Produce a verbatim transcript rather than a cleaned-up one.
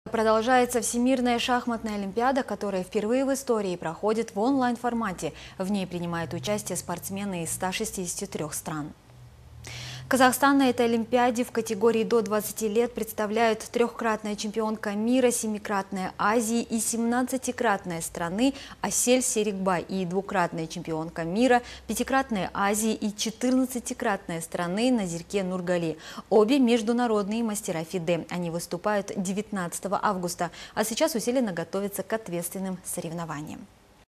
Продолжается Всемирная шахматная олимпиада, которая впервые в истории проходит в онлайн-формате. В ней принимают участие спортсмены из ста шестидесяти трёх стран. Казахстан на этой олимпиаде в категории до двадцати лет представляют трехкратная чемпионка мира, семикратная Азии и семнадцатикратная страны Асель Серикбай и двукратная чемпионка мира, пятикратная Азии и четырнадцатикратная страны Назирке Нургали. Обе международные мастера ФИДЕ. Они выступают девятнадцатого августа, а сейчас усиленно готовятся к ответственным соревнованиям.